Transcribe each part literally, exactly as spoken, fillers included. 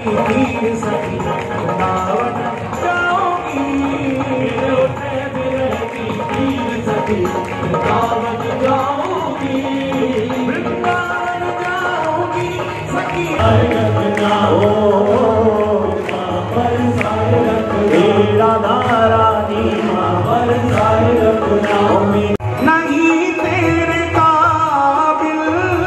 तीर सखी वृंदावन जाऊंगी, उठे बिरह की तीर सखी वृंदावन जाऊंगी, वृंदावन जाऊंगी सखी रखना हो पर सारे रखना, राधा रानी माँ पर सारे रखना, नहीं तेरे काबिल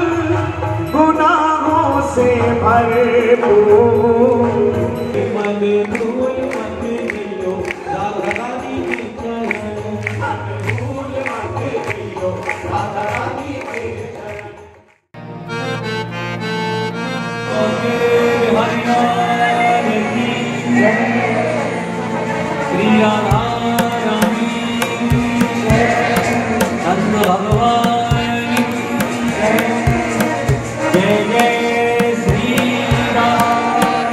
गुनाहों से भरपूर, मन भूल मत जियो राधा रानी के चरण, मन भूल मत जियो राधा रानी के चरण। हरि नाम की जय, श्री राधा रानी नंद भगवान जय जय श्री राम।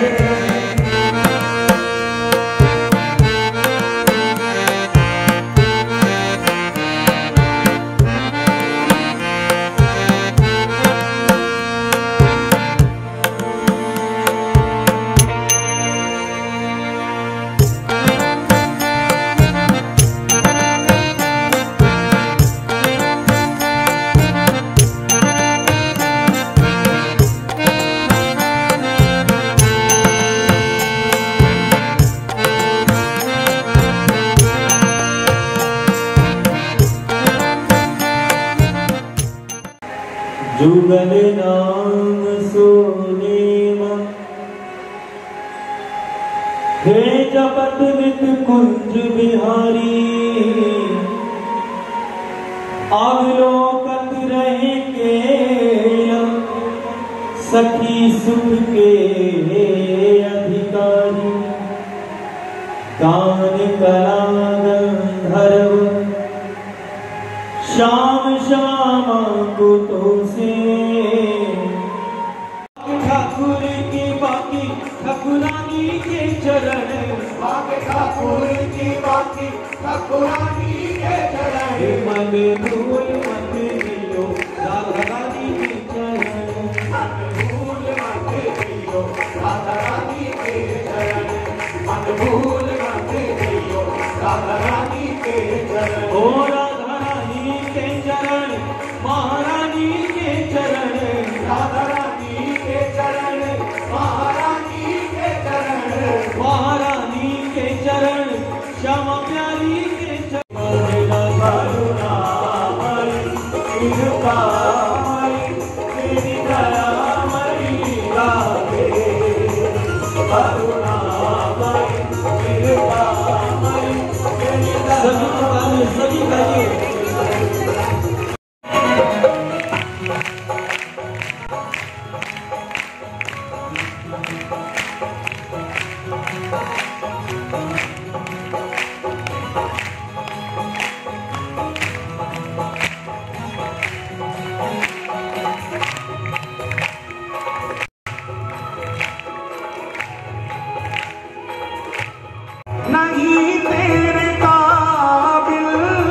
जुगल नाम सोनेमा हे जपत नित कुंज बिहारी, अवलोकत रहे के सखी सुख के अधिकारी, कान कला गंधर्व श्याम श्यामा को तो से, ठाकुर की बाकी ठाकुरानी के चरण, ठाकुर की बाकी ठाकुरानी के चरण, मन भूल मत जियो राधा रानी के चरण, मन भूल मत जियो राधा रानी के चरण, मन भूल मत जियो राधा रानी के चरण, ओ राधा रानी के चरण, महारानी के चरण, राधा रानी के चरण, महारानी के चरण, महारानी के चरण, श्यामा प्यारी के चरण, करुणामयी कृपामयी तेरी दयामयी राधे, करुणामयी कृपामयी तेरी दयामयी, सभी कहिए नहीं तेरे काबिल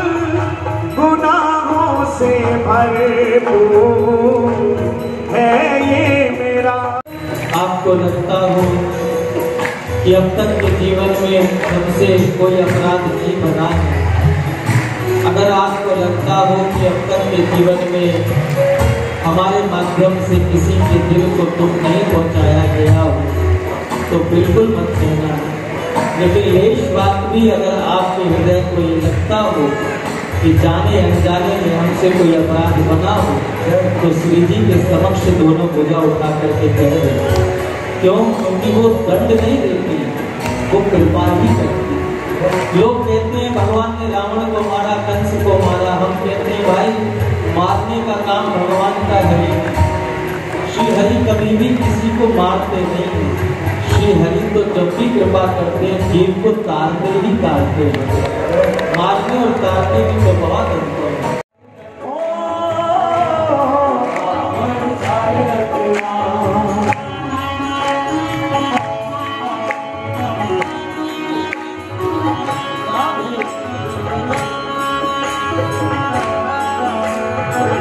गुनाहों से भरपूर है ये मेरा। आपको लगता हो कि अब तक के जीवन में हमसे कोई अपराध नहीं बना है, अगर आपको लगता हो कि अब तक के जीवन में हमारे माध्यम से किसी के दिल को दुख नहीं पहुंचाया गया हो तो बिल्कुल मत कहना, लेकिन लेश बात भी अगर आपके हृदय को ये लगता हो कि जाने अनजाने में हमसे कोई अपराध बना हो तो श्री जी के समक्ष दोनों भुजा उठा करके कह दें। क्यों? क्योंकि वो दंड नहीं देती, वो कृपा ही करती। लोग कहते हैं भगवान ने रावण को मारा, कंस को मारा, हम कहते हैं भाई मारने का काम भगवान का है। श्री हरि कभी भी किसी को मारते नहीं, श्री हरि तो जब भी कृपा करते हैं जीव को तारते ही तारते हैं, मारने और तारने की तो बहुत अंतर है।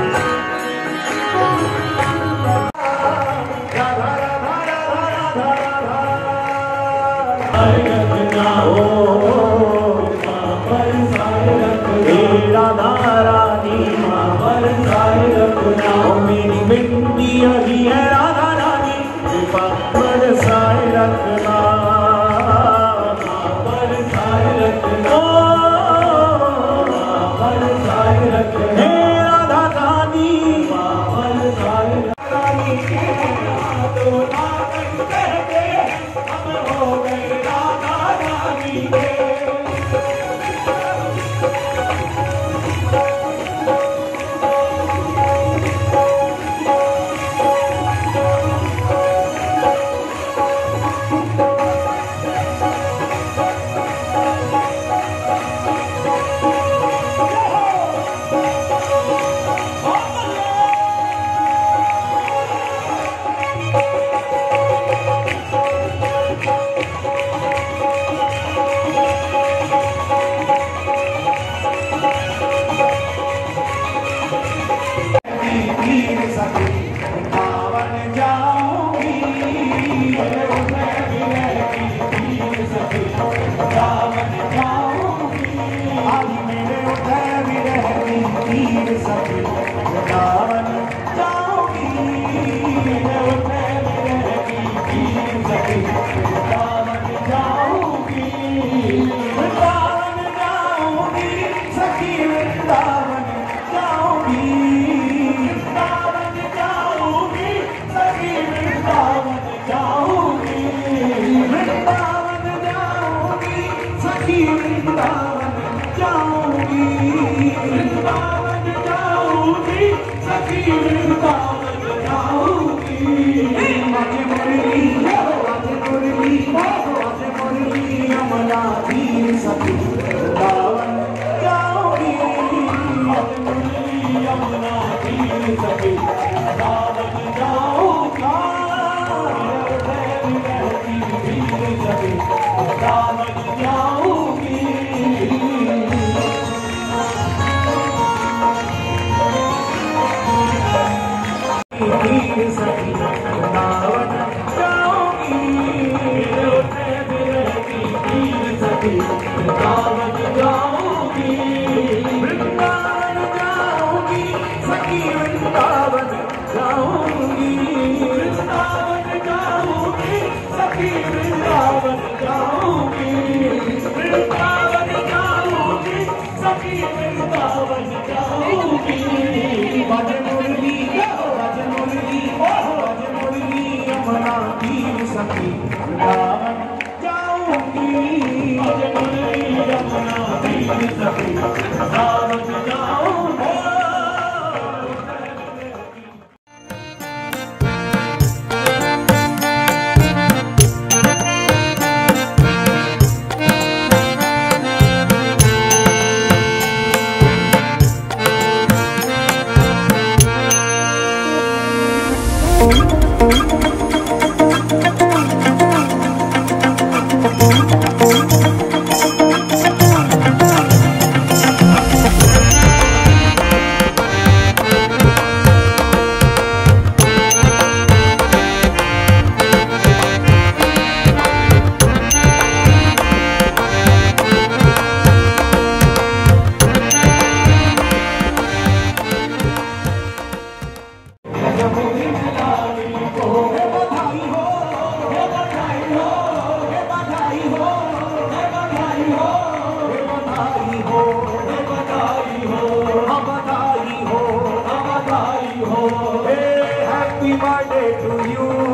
राधा राधा राधा राधा बरसाए रखना, बरसाए रखना, बरसाए रखना। राधा रानी बरसाए रानी के दो नाम कहते हम हो गए राधा रानी के।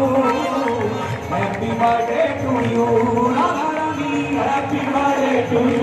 Happy birthday to you.